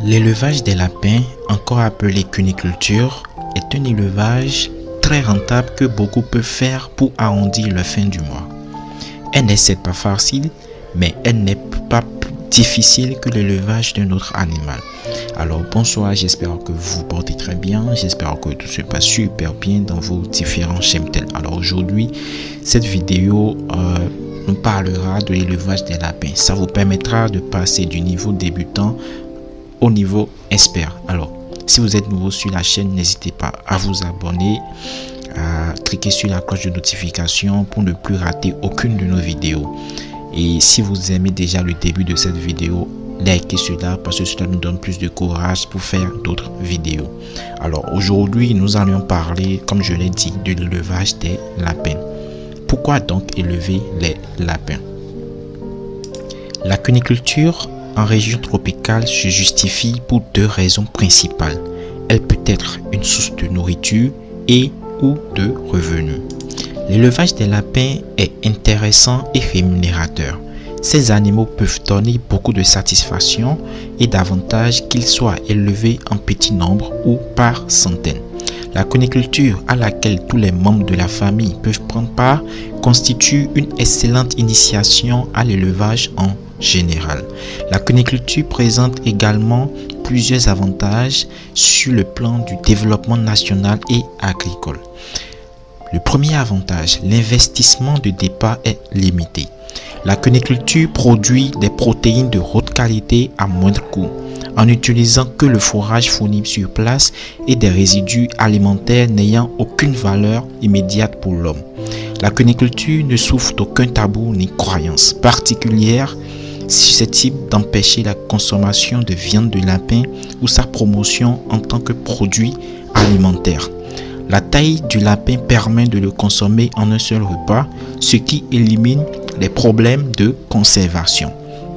L'élevage des lapins, encore appelé cuniculture, est un élevage très rentable que beaucoup peuvent faire pour arrondir leur fin du mois. Elle n'est certes pas facile, mais elle n'est pas plus difficile que l'élevage d'un autre animal. Alors bonsoir, j'espère que vous vous portez très bien, j'espère que tout se passe super bien dans vos différents cheptels. Alors aujourd'hui, cette vidéo nous parlera de l'élevage des lapins. Ça vous permettra de passer du niveau débutant au niveau expert. Alors si vous êtes nouveau sur la chaîne, n'hésitez pas à vous abonner, à cliquer sur la cloche de notification pour ne plus rater aucune de nos vidéos. Et si vous aimez déjà le début de cette vidéo, likez cela parce que cela nous donne plus de courage pour faire d'autres vidéos. Alors aujourd'hui, nous allons parler, comme je l'ai dit, de l'élevage des lapins. Pourquoi donc élever les lapins? La cuniculture en région tropicale se justifie pour deux raisons principales. Elle peut être une source de nourriture et ou de revenus. L'élevage des lapins est intéressant et rémunérateur. Ces animaux peuvent donner beaucoup de satisfaction et d'avantages qu'ils soient élevés en petit nombre ou par centaines. La cuniculture à laquelle tous les membres de la famille peuvent prendre part constitue une excellente initiation à l'élevage en général. La cuniculture présente également plusieurs avantages sur le plan du développement national et agricole. Le premier avantage, l'investissement de départ est limité. La cuniculture produit des protéines de haute qualité à moindre coût, en n'utilisant que le fourrage fourni sur place et des résidus alimentaires n'ayant aucune valeur immédiate pour l'homme. La cuniculture ne souffre d'aucun tabou ni croyance particulière susceptible d'empêcher la consommation de viande de lapin ou sa promotion en tant que produit alimentaire. La taille du lapin permet de le consommer en un seul repas, ce qui élimine les problèmes de conservation.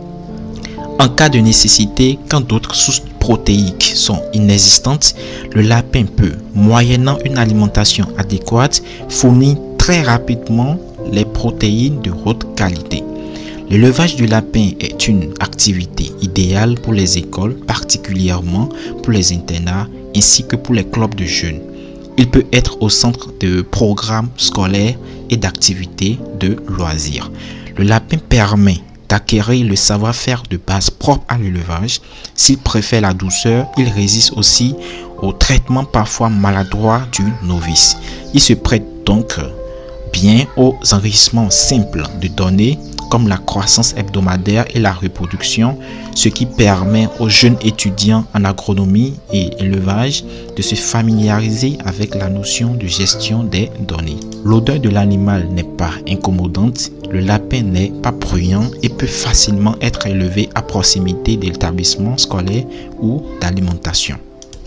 En cas de nécessité, quand d'autres sources protéiques sont inexistantes, le lapin peut, moyennant une alimentation adéquate, fournir très rapidement les protéines de haute qualité. L'élevage du lapin est une activité idéale pour les écoles, particulièrement pour les internats ainsi que pour les clubs de jeunes. Il peut être au centre de programmes scolaires et d'activités de loisirs. Le lapin permet d'acquérir le savoir-faire de base propre à l'élevage. S'il préfère la douceur, il résiste aussi au traitement parfois maladroit du novice. Il se prête donc bien aux enrichissements simples de données comme la croissance hebdomadaire et la reproduction, ce qui permet aux jeunes étudiants en agronomie et élevage de se familiariser avec la notion de gestion des données. L'odeur de l'animal n'est pas incommodante, le lapin n'est pas bruyant et peut facilement être élevé à proximité d'établissements scolaires ou d'alimentation.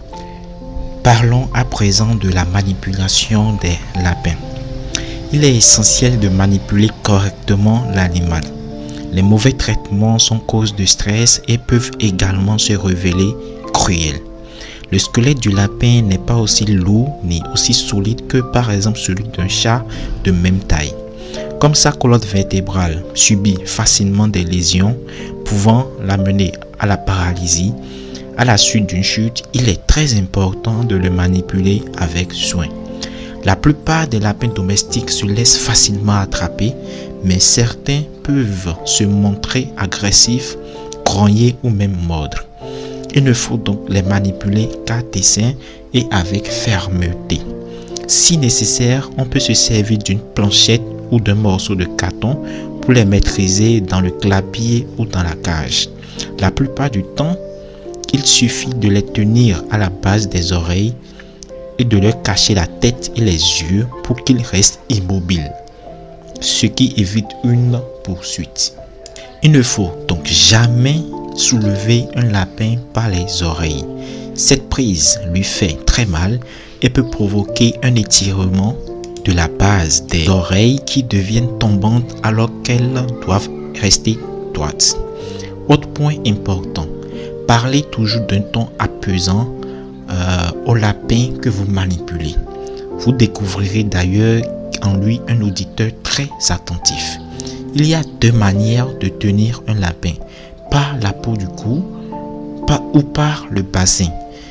Parlons à présent de la manipulation des lapins. Il est essentiel de manipuler correctement l'animal. Les mauvais traitements sont cause de stress et peuvent également se révéler cruels. Le squelette du lapin n'est pas aussi lourd ni aussi solide que par exemple celui d'un chat de même taille. Comme sa colonne vertébrale subit facilement des lésions pouvant l'amener à la paralysie, à la suite d'une chute, il est très important de le manipuler avec soin. La plupart des lapins domestiques se laissent facilement attraper, mais certains peuvent se montrer agressifs, grogner ou même mordre. Il ne faut donc les manipuler qu'à dessein et avec fermeté. Si nécessaire, on peut se servir d'une planchette ou d'un morceau de carton pour les maîtriser dans le clapier ou dans la cage. La plupart du temps, il suffit de les tenir à la base des oreilles et de leur cacher la tête et les yeux pour qu'ils restent immobiles, ce qui évite une poursuite. Il ne faut donc jamais soulever un lapin par les oreilles. Cette prise lui fait très mal et peut provoquer un étirement de la base des oreilles qui deviennent tombantes alors qu'elles doivent rester droites. Autre point important, parlez toujours d'un ton apaisant au lapin que vous manipulez. Vous découvrirez d'ailleurs en lui un auditeur très attentif. Il y a deux manières de tenir un lapin. Par la peau du cou, ou par le bassin.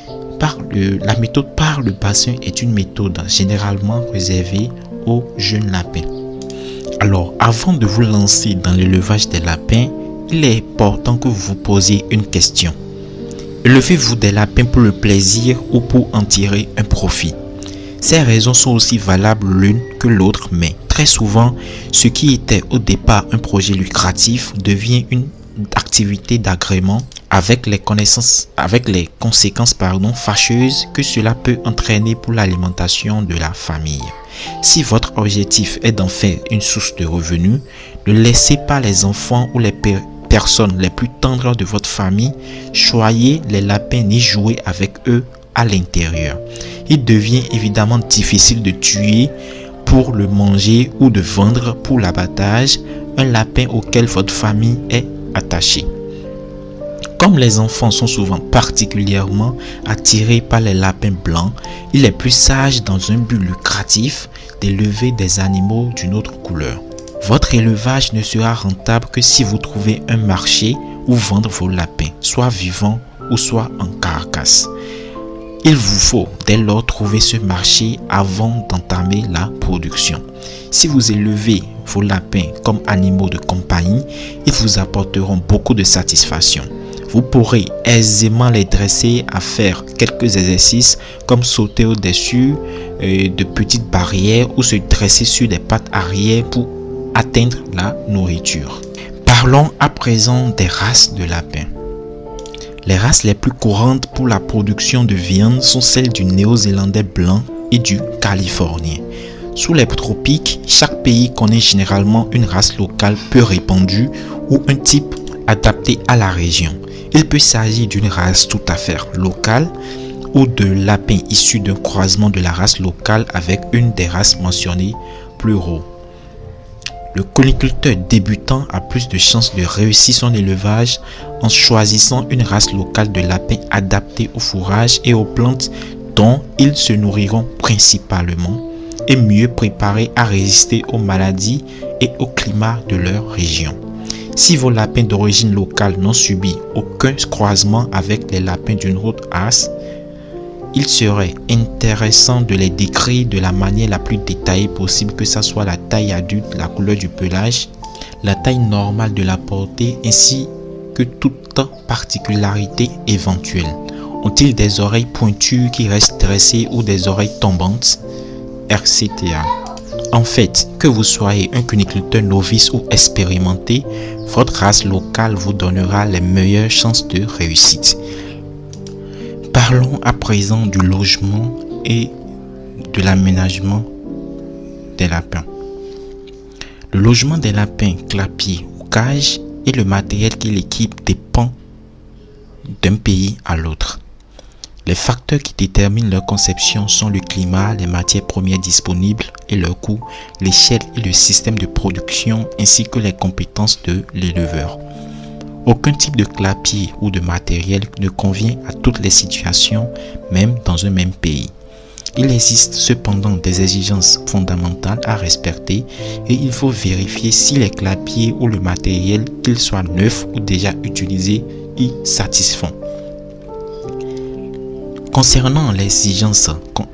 La méthode par le bassin est une méthode généralement réservée aux jeunes lapins. Alors, avant de vous lancer dans l'élevage des lapins, il est important que vous vous posiez une question. Élevez-vous des lapins pour le plaisir ou pour en tirer un profit? Ces raisons sont aussi valables l'une que l'autre, mais très souvent, ce qui était au départ un projet lucratif devient une activité d'agrément avec les conséquences fâcheuses que cela peut entraîner pour l'alimentation de la famille. Si votre objectif est d'en faire une source de revenus, ne laissez pas les enfants ou les personnes les plus tendres de votre famille choyer les lapins ni jouer avec eux à l'intérieur. Il devient évidemment difficile de tuer pour le manger ou de vendre pour l'abattage un lapin auquel votre famille est attachée. Comme les enfants sont souvent particulièrement attirés par les lapins blancs, il est plus sage dans un but lucratif d'élever des animaux d'une autre couleur. Votre élevage ne sera rentable que si vous trouvez un marché où vendre vos lapins, soit vivants ou soit en carcasse. Il vous faut dès lors trouver ce marché avant d'entamer la production. Si vous élevez vos lapins comme animaux de compagnie, ils vous apporteront beaucoup de satisfaction. Vous pourrez aisément les dresser à faire quelques exercices comme sauter au-dessus de petites barrières ou se dresser sur des pattes arrière pour atteindre la nourriture. Parlons à présent des races de lapins. Les races les plus courantes pour la production de viande sont celles du néo-zélandais blanc et du californien. Sous les tropiques, chaque pays connaît généralement une race locale peu répandue ou un type adapté à la région. Il peut s'agir d'une race tout à fait locale ou de lapins issus d'un croisement de la race locale avec une des races mentionnées plus haut. Le coniculteur débutant a plus de chances de réussir son élevage en choisissant une race locale de lapins adaptée au fourrage et aux plantes dont ils se nourriront principalement et mieux préparés à résister aux maladies et au climat de leur région. Si vos lapins d'origine locale n'ont subi aucun croisement avec les lapins d'une autre race, il serait intéressant de les décrire de la manière la plus détaillée possible, que ce soit la taille adulte, la couleur du pelage, la taille normale de la portée, ainsi que toute particularité éventuelle. Ont-ils des oreilles pointues qui restent dressées ou des oreilles tombantes, etc. En fait, que vous soyez un cuniculteur novice ou expérimenté, votre race locale vous donnera les meilleures chances de réussite. Parlons à présent du logement et de l'aménagement des lapins. Le logement des lapins, clapiers ou cages et le matériel qui l'équipe dépend d'un pays à l'autre. Les facteurs qui déterminent leur conception sont le climat, les matières premières disponibles et leur coût, l'échelle et le système de production ainsi que les compétences de l'éleveur. Aucun type de clapier ou de matériel ne convient à toutes les situations, même dans un même pays. Il existe cependant des exigences fondamentales à respecter et il faut vérifier si les clapiers ou le matériel, qu'ils soient neufs ou déjà utilisés, y satisfont. Concernant les exigences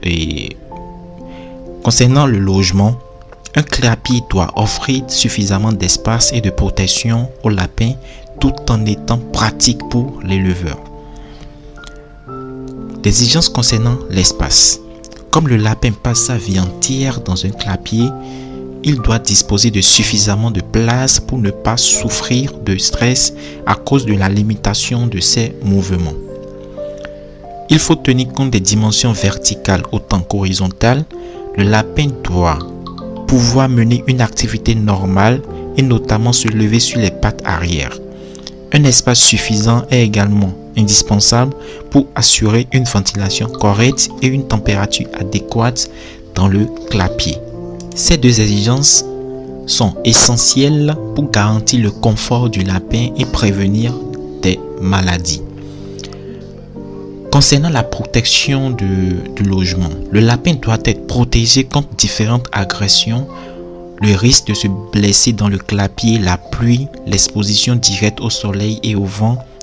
concernant le logement, un clapier doit offrir suffisamment d'espace et de protection aux lapins tout en étant pratique pour l'éleveur. Des exigences concernant l'espace. Comme le lapin passe sa vie entière dans un clapier, il doit disposer de suffisamment de place pour ne pas souffrir de stress à cause de la limitation de ses mouvements. Il faut tenir compte des dimensions verticales autant qu'horizontales. Le lapin doit pouvoir mener une activité normale et notamment se lever sur les pattes arrière. Un espace suffisant est également indispensable pour assurer une ventilation correcte et une température adéquate dans le clapier. Ces deux exigences sont essentielles pour garantir le confort du lapin et prévenir des maladies. Concernant la protection du logement, le lapin doit être protégé contre différentes agressions. Le risque de se blesser dans le clapier, la pluie, l'exposition directe au soleil et au vent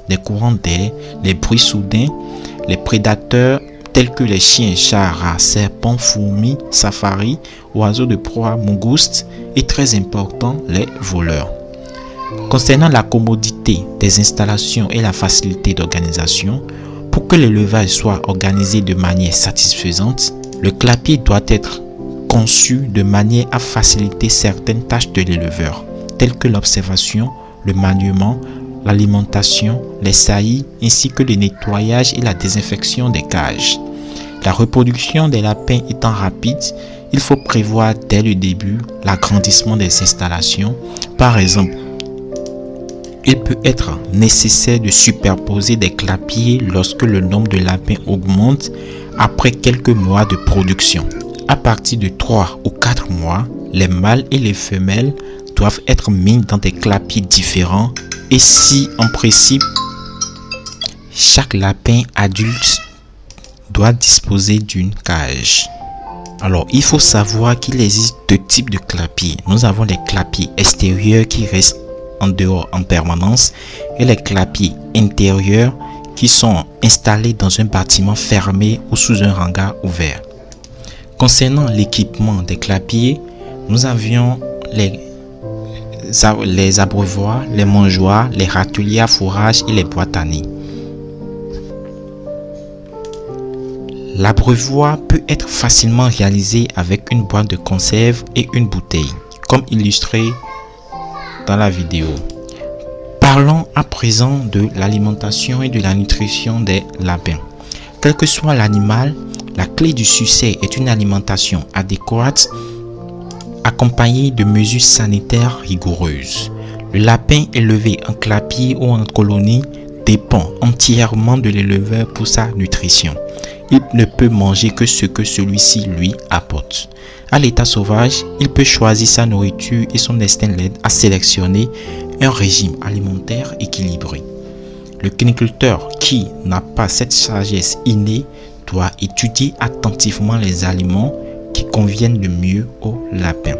les courants d'air, les bruits soudains, les prédateurs tels que les chiens, chats, rats, serpents, fourmis, safaris, oiseaux de proie, mangoustes et très important, les voleurs. Concernant la commodité des installations et la facilité d'organisation, pour que l'élevage soit organisé de manière satisfaisante, le clapier doit être conçu de manière à faciliter certaines tâches de l'éleveur, telles que l'observation, le maniement, l'alimentation, les saillies, ainsi que le nettoyage et la désinfection des cages. La reproduction des lapins étant rapide, il faut prévoir dès le début l'agrandissement des installations. Par exemple, il peut être nécessaire de superposer des clapiers lorsque le nombre de lapins augmente après quelques mois de production. À partir de 3 ou 4 mois, les mâles et les femelles doivent être mis dans des clapiers différents et si en principe, chaque lapin adulte doit disposer d'une cage. Alors, il faut savoir qu'il existe deux types de clapiers. Nous avons les clapiers extérieurs qui restent en dehors en permanence et les clapiers intérieurs qui sont installés dans un bâtiment fermé ou sous un hangar ouvert. Concernant l'équipement des clapiers, nous avions les abreuvoirs, les mangeoires, les râteliers à fourrage et les boîtes à nids. L'abreuvoir peut être facilement réalisé avec une boîte de conserve et une bouteille, comme illustré dans la vidéo. Parlons à présent de l'alimentation et de la nutrition des lapins. Quel que soit l'animal, la clé du succès est une alimentation adéquate accompagnée de mesures sanitaires rigoureuses. Le lapin élevé en clapier ou en colonie dépend entièrement de l'éleveur pour sa nutrition. Il ne peut manger que ce que celui-ci lui apporte. À l'état sauvage, il peut choisir sa nourriture et son instinct l'aide à sélectionner un régime alimentaire équilibré. Le cuniculteur qui n'a pas cette sagesse innée doit étudier attentivement les aliments qui conviennent le mieux aux lapins.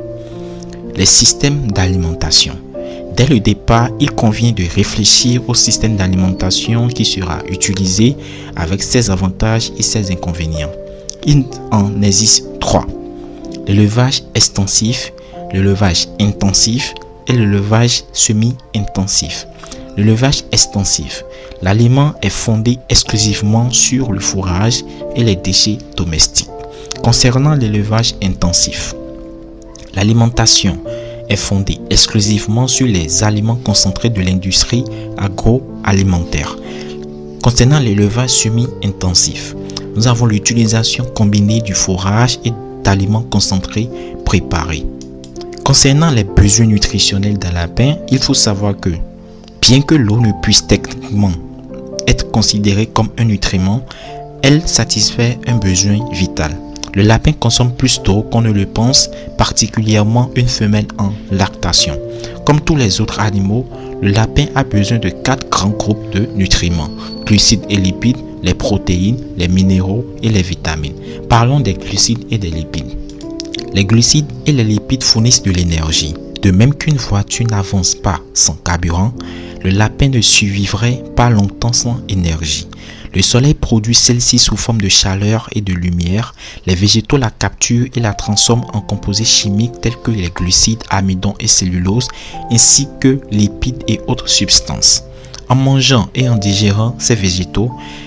Les systèmes d'alimentation. Dès le départ, il convient de réfléchir au système d'alimentation qui sera utilisé avec ses avantages et ses inconvénients. Il en existe 3. L'élevage extensif, l'élevage intensif et l'élevage semi-intensif. L'élevage extensif. L'aliment est fondé exclusivement sur le fourrage et les déchets domestiques. Concernant l'élevage intensif, l'alimentation est fondée exclusivement sur les aliments concentrés de l'industrie agroalimentaire. Concernant l'élevage semi-intensif, nous avons l'utilisation combinée du fourrage et d'aliments concentrés préparés. Concernant les besoins nutritionnels d'un lapin, il faut savoir que, bien que l'eau ne puisse techniquement être considérée comme un nutriment, elle satisfait un besoin vital. Le lapin consomme plus d'eau qu'on ne le pense, particulièrement une femelle en lactation. Comme tous les autres animaux, le lapin a besoin de 4 grands groupes de nutriments: glucides et lipides, les protéines, les minéraux et les vitamines. Parlons des glucides et des lipides. Les glucides et les lipides fournissent de l'énergie. De même qu'une voiture n'avance pas sans carburant, le lapin ne survivrait pas longtemps sans énergie. Le soleil produit celle-ci sous forme de chaleur et de lumière. Les végétaux la capturent et la transforment en composés chimiques tels que les glucides, amidon et cellulose, ainsi que lipides et autres substances. En mangeant et en digérant ces végétaux,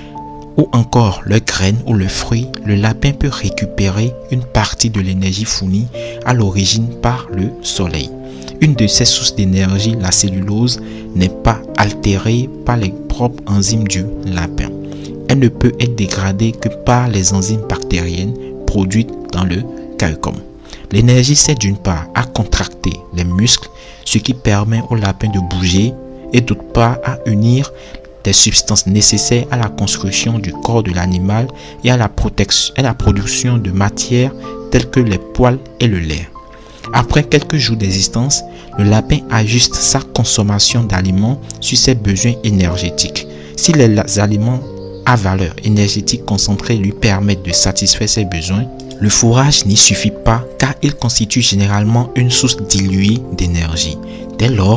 ou encore leurs graines ou le fruit, le lapin peut récupérer une partie de l'énergie fournie à l'origine par le soleil. Une de ces sources d'énergie, la cellulose, n'est pas altérée par les propres enzymes du lapin. Elle ne peut être dégradée que par les enzymes bactériennes produites dans le caïcome. L'énergie sert d'une part à contracter les muscles, ce qui permet au lapin de bouger, et d'autre part à unir des substances nécessaires à la construction du corps de l'animal et à la production de matières telles que les poils et le lait. Après quelques jours d'existence, le lapin ajuste sa consommation d'aliments sur ses besoins énergétiques. Si les aliments à valeur énergétique concentrée lui permettent de satisfaire ses besoins, le fourrage n'y suffit pas car il constitue généralement une source diluée d'énergie. Dès lors,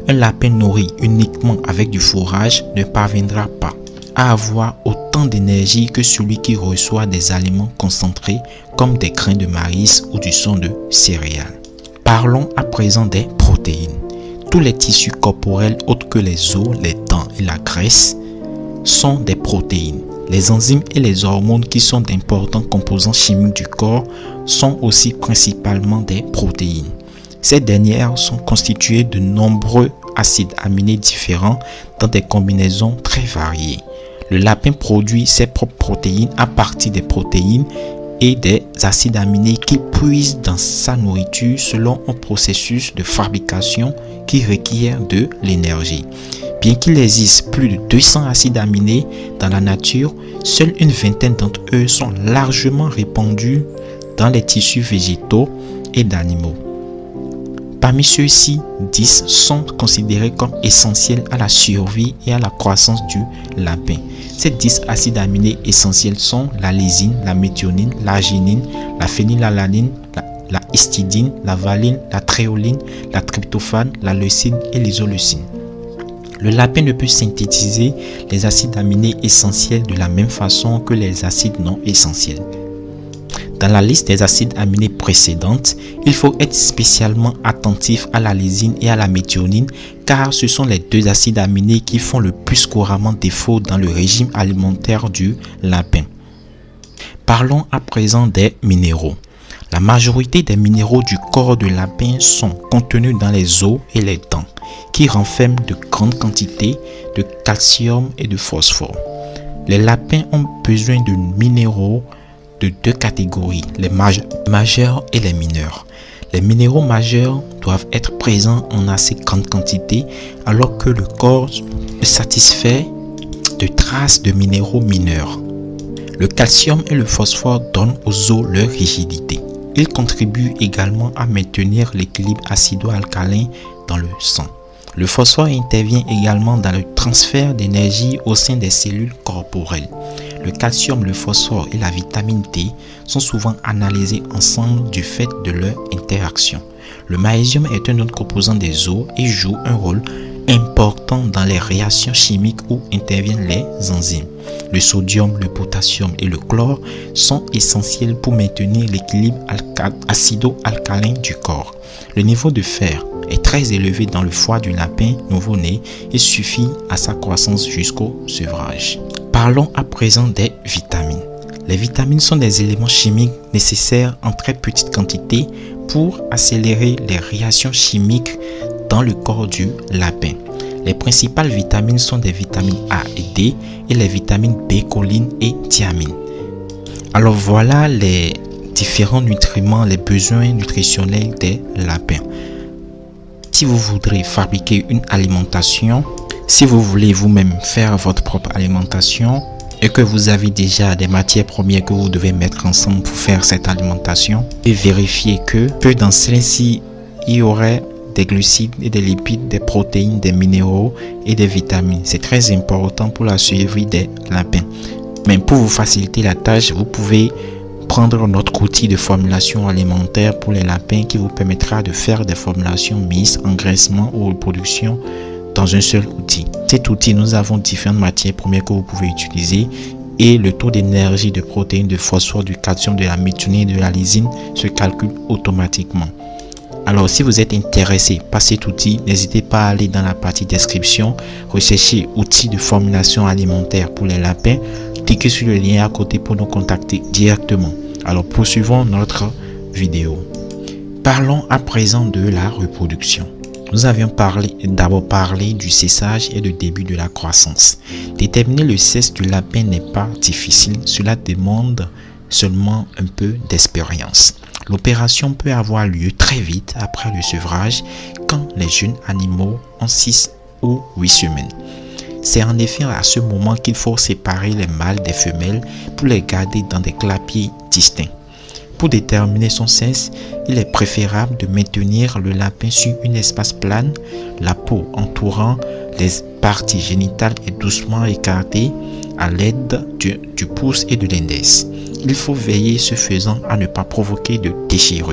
Un lapin nourri uniquement avec du fourrage ne parviendra pas à avoir autant d'énergie que celui qui reçoit des aliments concentrés comme des grains de maïs ou du son de céréales. Parlons à présent des protéines. Tous les tissus corporels autres que les os, les dents et la graisse sont des protéines. Les enzymes et les hormones qui sont d'importants composants chimiques du corps sont aussi principalement des protéines. Ces dernières sont constituées de nombreux acides aminés différents dans des combinaisons très variées. Le lapin produit ses propres protéines à partir des protéines et des acides aminés qu'il puise dans sa nourriture selon un processus de fabrication qui requiert de l'énergie. Bien qu'il existe plus de 200 acides aminés dans la nature, seule une vingtaine d'entre eux sont largement répandus dans les tissus végétaux et d'animaux. Parmi ceux-ci, 10 sont considérés comme essentiels à la survie et à la croissance du lapin. Ces 10 acides aminés essentiels sont la lysine, la méthionine, l'arginine, la phénylalanine, la histidine, la valine, la tréoline, la tryptophane, la leucine et l'isoleucine. Le lapin ne peut synthétiser les acides aminés essentiels de la même façon que les acides non essentiels. Dans la liste des acides aminés précédentes, il faut être spécialement attentif à la lysine et à la méthionine car ce sont les deux acides aminés qui font le plus couramment défaut dans le régime alimentaire du lapin. Parlons à présent des minéraux. La majorité des minéraux du corps du lapin sont contenus dans les os et les dents, qui renferment de grandes quantités de calcium et de phosphore. Les lapins ont besoin de minéraux de deux catégories, les majeurs et les mineurs. Les minéraux majeurs doivent être présents en assez grande quantité alors que le corps se satisfait de traces de minéraux mineurs. Le calcium et le phosphore donnent aux os leur rigidité. Ils contribuent également à maintenir l'équilibre acido-alcalin dans le sang. Le phosphore intervient également dans le transfert d'énergie au sein des cellules corporelles. Le calcium, le phosphore et la vitamine D sont souvent analysés ensemble du fait de leur interaction. Le magnésium est un autre composant des os et joue un rôle important dans les réactions chimiques où interviennent les enzymes. Le sodium, le potassium et le chlore sont essentiels pour maintenir l'équilibre acido-alcalin du corps. Le niveau de fer est très élevé dans le foie du lapin nouveau-né et suffit à sa croissance jusqu'au sevrage. Parlons à présent des vitamines. Les vitamines sont des éléments chimiques nécessaires en très petite quantité pour accélérer les réactions chimiques dans le corps du lapin. Les principales vitamines sont des vitamines A et D et les vitamines B, choline et thiamine. Alors voilà les différents nutriments, les besoins nutritionnels des lapins. Si vous voudrez fabriquer une alimentation, si vous voulez vous-même faire votre propre alimentation et que vous avez déjà des matières premières que vous devez mettre ensemble pour faire cette alimentation, et vérifier que dans celle-ci, il y aurait des glucides et des lipides, des protéines, des minéraux et des vitamines. C'est très important pour la survie des lapins. Mais pour vous faciliter la tâche, vous pouvez prendre notre outil de formulation alimentaire pour les lapins qui vous permettra de faire des formulations mixtes, engraissement ou reproduction dans un seul outil. Cet outil, nous avons différentes matières premières que vous pouvez utiliser et le taux d'énergie, de protéines, de phosphore, du calcium, de la méthionine et de la lysine se calcule automatiquement. Alors si vous êtes intéressé par cet outil, n'hésitez pas à aller dans la partie description, rechercher outils de formulation alimentaire pour les lapins, cliquez sur le lien à côté pour nous contacter directement. Alors poursuivons notre vidéo. Parlons à présent de la reproduction. Nous avions d'abord parlé du séchage et du début de la croissance. Déterminer le sexe du lapin n'est pas difficile, cela demande seulement un peu d'expérience. L'opération peut avoir lieu très vite après le sevrage quand les jeunes animaux ont 6 ou 8 semaines. C'est en effet à ce moment qu'il faut séparer les mâles des femelles pour les garder dans des clapiers distincts. Pour déterminer son sexe, il est préférable de maintenir le lapin sur une espace plane, la peau entourant les parties génitales est doucement écartée à l'aide du pouce et de l'index. Il faut veiller ce faisant à ne pas provoquer de déchirure.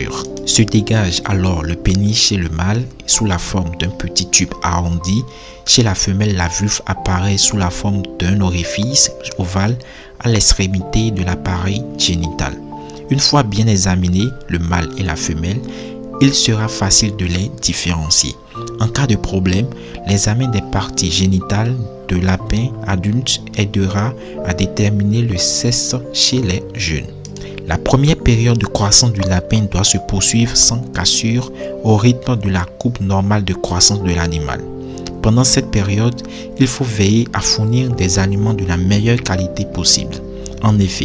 Se dégage alors le pénis chez le mâle sous la forme d'un petit tube arrondi. Chez la femelle, la vulve apparaît sous la forme d'un orifice ovale à l'extrémité de l'appareil génital. Une fois bien examinés, le mâle et la femelle, il sera facile de les différencier. En cas de problème, l'examen des parties génitales de lapin adulte aidera à déterminer le sexe chez les jeunes. La première période de croissance du lapin doit se poursuivre sans cassure au rythme de la courbe normale de croissance de l'animal. Pendant cette période, il faut veiller à fournir des aliments de la meilleure qualité possible. En effet,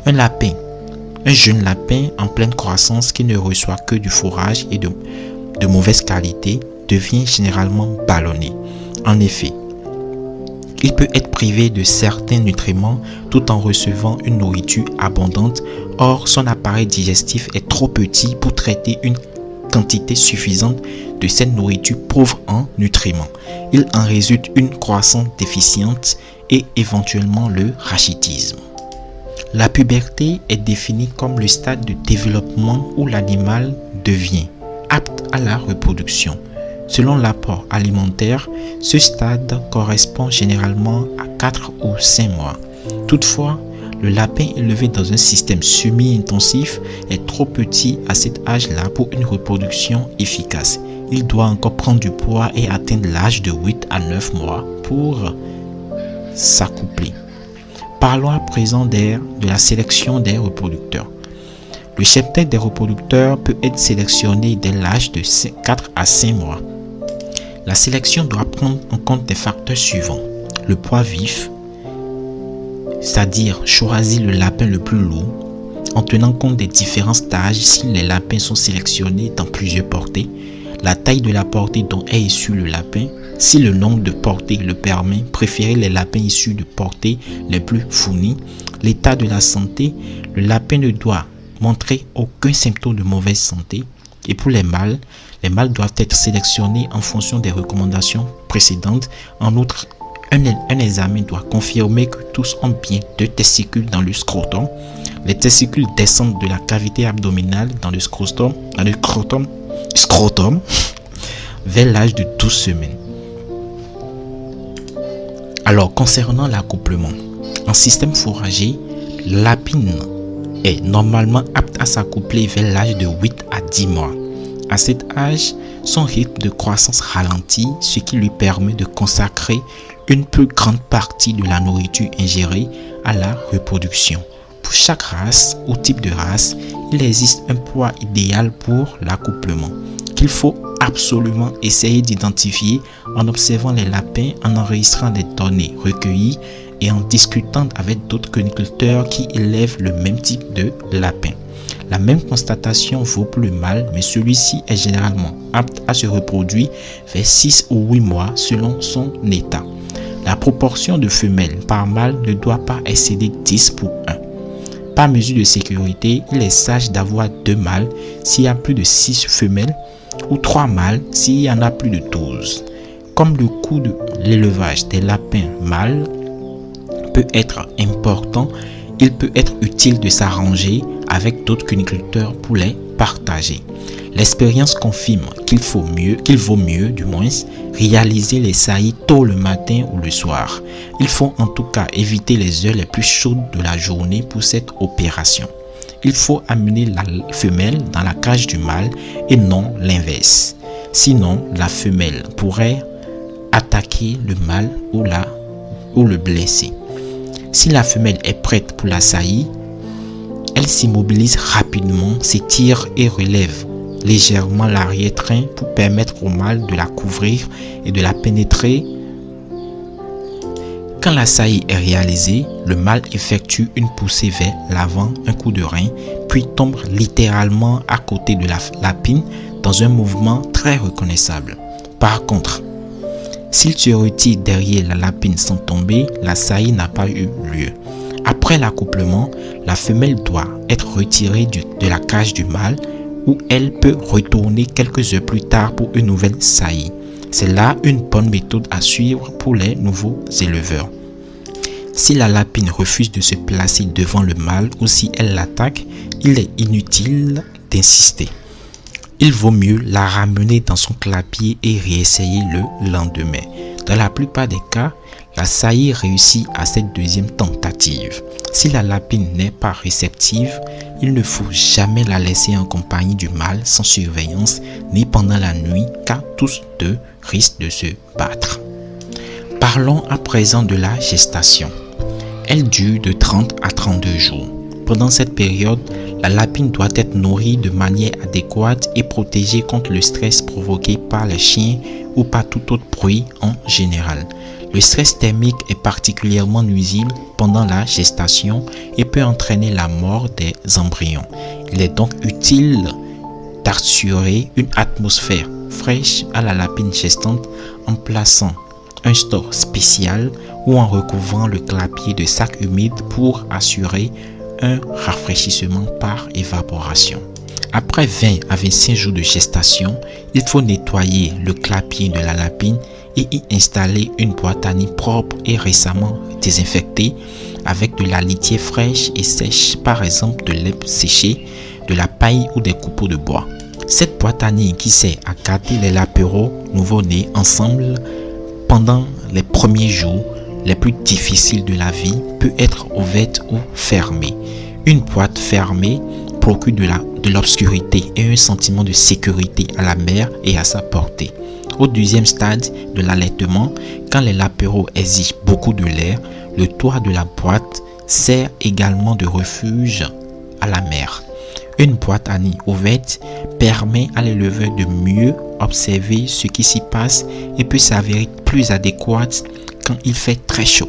un jeune lapin en pleine croissance qui ne reçoit que du fourrage et de mauvaise qualité devient généralement ballonné. En effet, il peut être privé de certains nutriments tout en recevant une nourriture abondante. Or, son appareil digestif est trop petit pour traiter une quantité suffisante de cette nourriture pauvre en nutriments. Il en résulte une croissance déficiente et éventuellement le rachitisme. La puberté est définie comme le stade de développement où l'animal devient apte à la reproduction. Selon l'apport alimentaire, ce stade correspond généralement à 4 ou 5 mois. Toutefois, le lapin élevé dans un système semi-intensif est trop petit à cet âge-là pour une reproduction efficace. Il doit encore prendre du poids et atteindre l'âge de 8 à 9 mois pour s'accoupler. Parlons à présent de la sélection des reproducteurs. Le cheptel des reproducteurs peut être sélectionné dès l'âge de 4 à 5 mois. La sélection doit prendre en compte des facteurs suivants. Le poids vif, c'est-à-dire choisir le lapin le plus lourd, en tenant compte des différences d'âge si les lapins sont sélectionnés dans plusieurs portées, la taille de la portée dont est issu le lapin, si le nombre de portées le permet, préférer les lapins issus de portées les plus fournies, l'état de la santé, le lapin ne doit montrer aucun symptôme de mauvaise santé. Et pour les mâles doivent être sélectionnés en fonction des recommandations précédentes. En outre, un examen doit confirmer que tous ont bien 2 testicules dans le scrotum. Les testicules descendent de la cavité abdominale dans le scrotum vers l'âge de 12 semaines. Alors, concernant l'accouplement, en système fourragé, la lapine est normalement apte à s'accoupler vers l'âge de 8 à 10 mois. À cet âge, son rythme de croissance ralentit, ce qui lui permet de consacrer une plus grande partie de la nourriture ingérée à la reproduction. Pour chaque race ou type de race, il existe un poids idéal pour l'accouplement qu'il faut absolument essayer d'identifier en observant les lapins, en enregistrant les données recueillies et en discutant avec d'autres coniculteurs qui élèvent le même type de lapin. La même constatation vaut pour le mâle, mais celui-ci est généralement apte à se reproduire vers 6 ou 8 mois selon son état. La proportion de femelles par mâle ne doit pas excéder 10 pour 1. Par mesure de sécurité, il est sage d'avoir 2 mâles s'il y a plus de 6 femelles ou 3 mâles s'il y en a plus de 12. Comme le coût de l'élevage des lapins mâles peut être important, il peut être utile de s'arranger avec d'autres cuniculteurs pour les partager. L'expérience confirme qu'il vaut mieux réaliser les saillies tôt le matin ou le soir. Il faut en tout cas éviter les heures les plus chaudes de la journée pour cette opération. Il faut amener la femelle dans la cage du mâle et non l'inverse. Sinon, la femelle pourrait attaquer le mâle ou le blesser. Si la femelle est prête pour la saillie, elle s'immobilise rapidement, s'étire et relève légèrement l'arrière-train pour permettre au mâle de la couvrir et de la pénétrer. Quand la saillie est réalisée, le mâle effectue une poussée vers l'avant, un coup de rein, puis tombe littéralement à côté de la lapine dans un mouvement très reconnaissable. Par contre, s'il se retire derrière la lapine sans tomber, la saillie n'a pas eu lieu. Après l'accouplement, la femelle doit être retirée de la cage du mâle où elle peut retourner quelques heures plus tard pour une nouvelle saillie. C'est là une bonne méthode à suivre pour les nouveaux éleveurs. Si la lapine refuse de se placer devant le mâle ou si elle l'attaque, il est inutile d'insister. il vaut mieux la ramener dans son clapier et réessayer le lendemain. Dans la plupart des cas, la saillie réussit à cette deuxième tentative. Si la lapine n'est pas réceptive, il ne faut jamais la laisser en compagnie du mâle sans surveillance ni pendant la nuit car tous deux risquent de se battre. Parlons à présent de la gestation. Elle dure de 30 à 32 jours. Pendant cette période, la lapine doit être nourrie de manière adéquate et protégée contre le stress provoqué par les chiens ou par tout autre bruit en général. Le stress thermique est particulièrement nuisible pendant la gestation et peut entraîner la mort des embryons. Il est donc utile d'assurer une atmosphère fraîche à la lapine gestante en plaçant un store spécial ou en recouvrant le clapier de sacs humides pour assurer un rafraîchissement par évaporation. Après 20 à 25 jours de gestation, il faut nettoyer le clapier de la lapine et y installer une boîte à nid propre et récemment désinfectée avec de la litière fraîche et sèche, par exemple de l'herbe séchée, de la paille ou des coupeaux de bois. Cette boîte à nid qui sert à garder les lapéraux nouveau-nés ensemble pendant les premiers jours les plus difficiles de la vie peut être ouverte ou fermée. Une boîte fermée procure de l'obscurité et un sentiment de sécurité à la mère et à sa portée. Au deuxième stade de l'allaitement, quand les lapéraux exigent beaucoup de lait, le toit de la boîte sert également de refuge à la mère. Une boîte à nid ouverte permet à l'éleveur de mieux observer ce qui s'y passe et peut s'avérer plus adéquate quand il fait très chaud.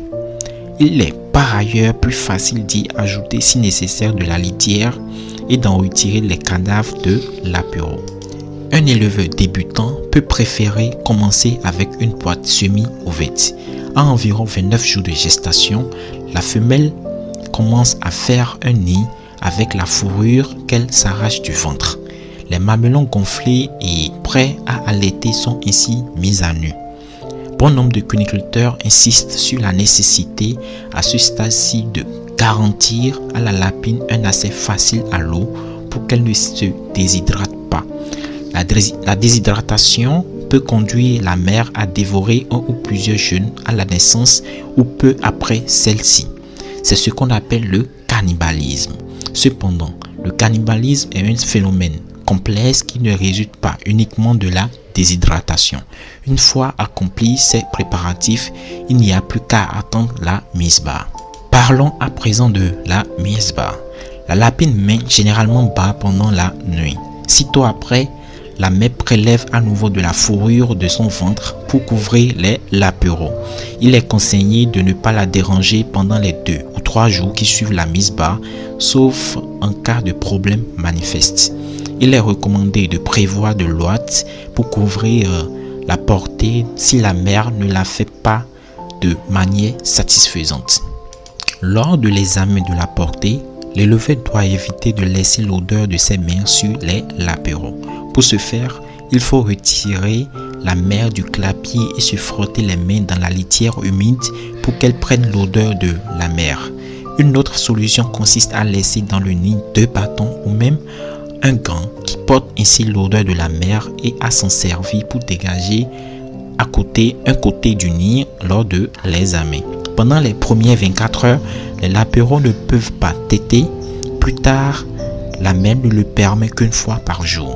Il est par ailleurs plus facile d'y ajouter si nécessaire de la litière et d'en retirer les cadavres de lapéraux. Un éleveur débutant peut préférer commencer avec une boîte semi-ouverte. À environ 29 jours de gestation, la femelle commence à faire un nid avec la fourrure qu'elle s'arrache du ventre. Les mamelons gonflés et prêts à allaiter sont ainsi mis à nu. Bon nombre de cuniculteurs insistent sur la nécessité à ce stade-ci de garantir à la lapine un accès facile à l'eau pour qu'elle ne se déshydrate pas. La déshydratation peut conduire la mère à dévorer un ou plusieurs jeunes à la naissance ou peu après celle-ci. C'est ce qu'on appelle le cannibalisme. Cependant, le cannibalisme est un phénomène complexe qui ne résulte pas uniquement de la déshydratation. Une fois accomplis ces préparatifs, il n'y a plus qu'à attendre la mise bas. Parlons à présent de la mise bas. La lapine met généralement bas pendant la nuit. Sitôt après, la mère prélève à nouveau de la fourrure de son ventre pour couvrir les lapéraux. Il est conseillé de ne pas la déranger pendant les 2 ou 3 jours qui suivent la mise bas, sauf en cas de problème manifeste. Il est recommandé de prévoir de l'ouate pour couvrir la portée si la mère ne la fait pas de manière satisfaisante. Lors de l'examen de la portée, l'éleveur doit éviter de laisser l'odeur de ses mains sur les lapéraux. Pour ce faire, il faut retirer la mère du clapier et se frotter les mains dans la litière humide pour qu'elle prenne l'odeur de la mère. Une autre solution consiste à laisser dans le nid 2 bâtons ou même un gant qui porte ainsi l'odeur de la mère et à s'en servir pour dégager un côté du nid lors de l'examen. Pendant les premières 24 heures, les lapéraux ne peuvent pas téter. Plus tard, la mère ne le permet qu'une fois par jour.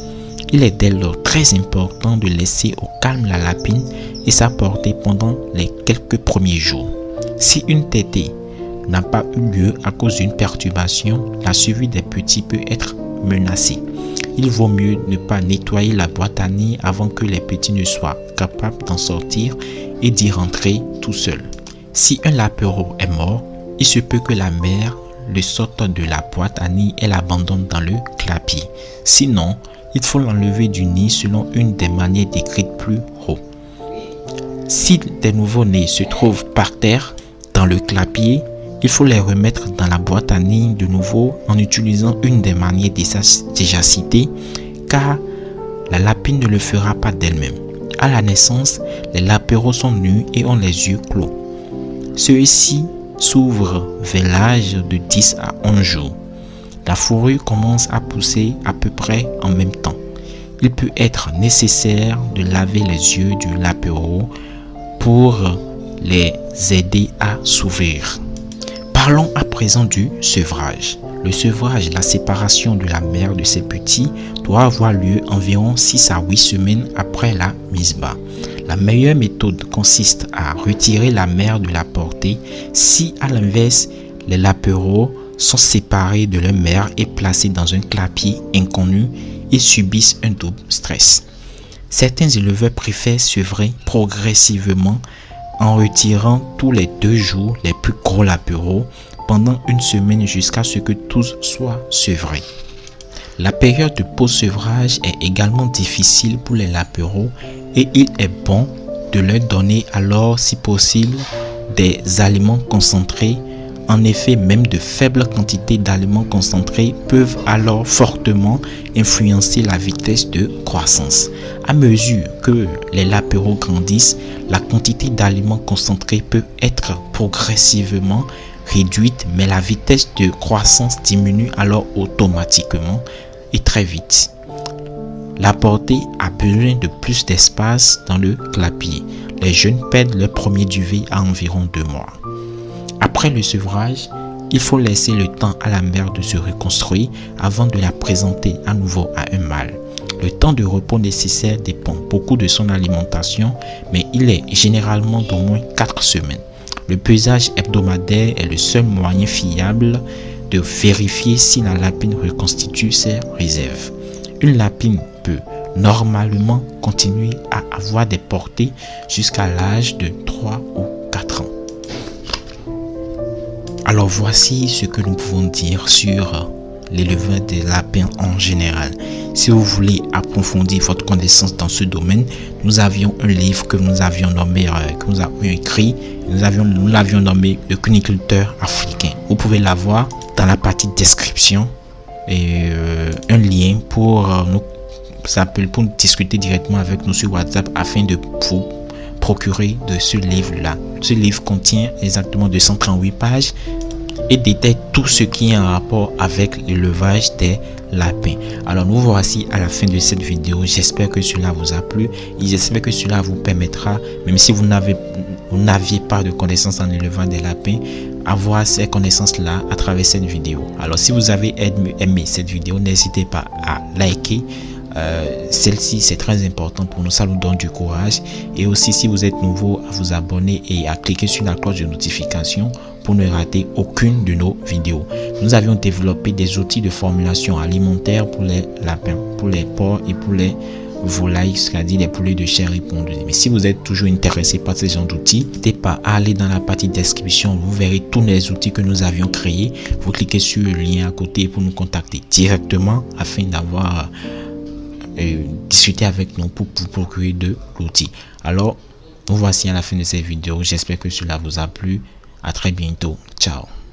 Il est dès lors très important de laisser au calme la lapine et sa portée pendant les quelques premiers jours. Si une tétée n'a pas eu lieu à cause d'une perturbation, la survie des petits peut être menacée. Il vaut mieux ne pas nettoyer la boîte à nid avant que les petits ne soient capables d'en sortir et d'y rentrer tout seul. Si un lapéro est mort, il se peut que la mère le sorte de la boîte à nid et l'abandonne dans le clapier. Sinon, il faut l'enlever du nid selon une des manières décrites plus haut. Si des nouveaux-nés se trouvent par terre dans le clapier, il faut les remettre dans la boîte à nid de nouveau en utilisant une des manières déjà citées, car la lapine ne le fera pas d'elle-même. À la naissance, les lapéraux sont nus et ont les yeux clos. Ceux-ci s'ouvrent vers l'âge de 10 à 11 jours. La fourrure commence à pousser à peu près en même temps. il peut être nécessaire de laver les yeux du lapero pour les aider à s'ouvrir. Parlons à présent du sevrage. Le sevrage, la séparation de la mère de ses petits, doit avoir lieu environ 6 à 8 semaines après la mise bas. La meilleure méthode consiste à retirer la mère de la portée si, à l'inverse, les lapereaux sont séparés de leur mère et placés dans un clapier inconnu et subissent un double stress. Certains éleveurs préfèrent sevrer progressivement en retirant tous les 2 jours les plus gros lapereaux pendant une semaine jusqu'à ce que tous soient sevrés. La période de post-sevrage est également difficile pour les lapereaux et il est bon de leur donner alors si possible des aliments concentrés. En effet, même de faibles quantités d'aliments concentrés peuvent alors fortement influencer la vitesse de croissance. À mesure que les lapereaux grandissent, la quantité d'aliments concentrés peut être progressivement réduite, mais la vitesse de croissance diminue alors automatiquement et très vite. La portée a besoin de plus d'espace dans le clapier. Les jeunes perdent leur premier duvet à environ 2 mois. Après le sevrage, il faut laisser le temps à la mère de se reconstruire avant de la présenter à nouveau à un mâle. Le temps de repos nécessaire dépend beaucoup de son alimentation, mais il est généralement d'au moins 4 semaines. Le pesage hebdomadaire est le seul moyen fiable de vérifier si la lapine reconstitue ses réserves. Une lapine peut normalement continuer à avoir des portées jusqu'à l'âge de 3 ou 4 ans. Alors voici ce que nous pouvons dire sur l'élevage des lapins en général. Si vous voulez approfondir votre connaissance dans ce domaine, nous avions un livre que nous avions nommé, nous l'avions nommé Le cuniculteur africain. Vous pouvez l'avoir dans la partie description et un lien pour nous discuter directement avec nous sur WhatsApp afin de vous procurer de ce livre-là. Ce livre contient exactement 238 pages et détaille tout ce qui est en rapport avec l'élevage des lapins. Alors nous voici à la fin de cette vidéo. J'espère que cela vous a plu et j'espère que cela vous permettra, même si vous n'aviez pas de connaissances en élevage des lapins, avoir ces connaissances-là à travers cette vidéo. Alors si vous avez aimé cette vidéo, n'hésitez pas à liker. Celle-ci c'est très important pour nous, ça nous donne du courage, et aussi si vous êtes nouveau, à vous abonner et à cliquer sur la cloche de notification pour ne rater aucune de nos vidéos. Nous avions développé des outils de formulation alimentaire pour les lapins, pour les porcs et pour les volailles, c'est-à-dire les poulets de chair répandue. Mais si vous êtes toujours intéressé par ces genre d'outils, n'hésitez pas à aller dans la partie description, vous verrez tous les outils que nous avions créés. Vous cliquez sur le lien à côté pour nous contacter directement afin d'avoir discuter avec nous pour vous procurer de l'outil. Alors, nous voici à la fin de cette vidéo. J'espère que cela vous a plu. À très bientôt. Ciao.